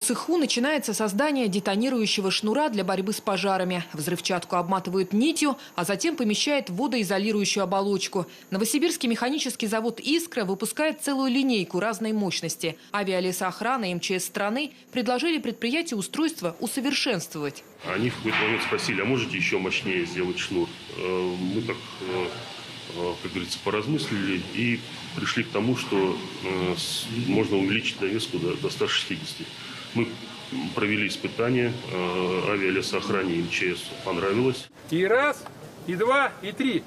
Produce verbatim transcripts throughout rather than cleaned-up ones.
В цеху начинается создание детонирующего шнура для борьбы с пожарами. Взрывчатку обматывают нитью, а затем помещают в водоизолирующую оболочку. Новосибирский механический завод «Искра» выпускает целую линейку разной мощности. Авиалесоохрана и МЧС страны предложили предприятию устройство усовершенствовать. Они в какой-то момент спросили, а можете еще мощнее сделать шнур? Мы так, как говорится, поразмыслили и пришли к тому, что можно увеличить навеску до ста шестидесяти. Мы провели испытания, авиалесоохране и МЧС понравилось. И раз, и два, и три.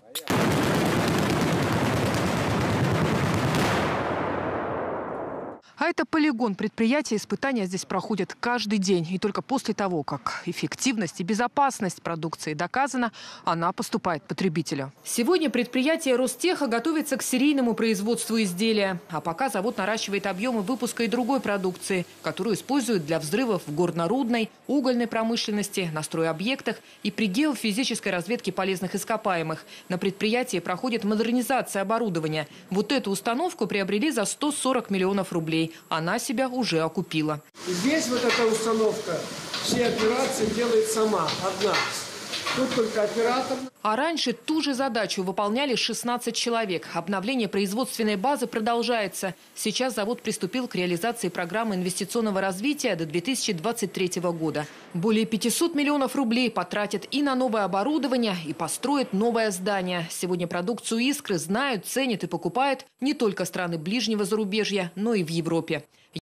А это полигон предприятия. Испытания здесь проходят каждый день. И только после того, как эффективность и безопасность продукции доказана, она поступает потребителю. Сегодня предприятие Ростеха готовится к серийному производству изделия. А пока завод наращивает объемы выпуска и другой продукции, которую используют для взрывов в горно-рудной, угольной промышленности, на стройобъектах и при геофизической разведке полезных ископаемых. На предприятии проходит модернизация оборудования. Вот эту установку приобрели за сто сорок миллионов рублей. Она себя уже окупила. Здесь вот эта установка все операции делает сама, одна. Тут только оператор. А раньше ту же задачу выполняли шестнадцать человек. Обновление производственной базы продолжается. Сейчас завод приступил к реализации программы инвестиционного развития до две тысячи двадцать третьего года. Более пятисот миллионов рублей потратят и на новое оборудование, и построят новое здание. Сегодня продукцию «Искры» знают, ценят и покупают не только страны ближнего зарубежья, но и в Европе.